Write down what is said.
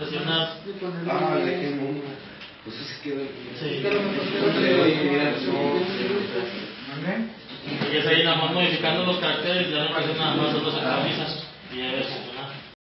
presionar. Le dejé uno. Pues se quedó. Sí. ¿Mandé? Y es ahí nada más modificando los caracteres, ya no presiona nada más solo centralizas y ya ves.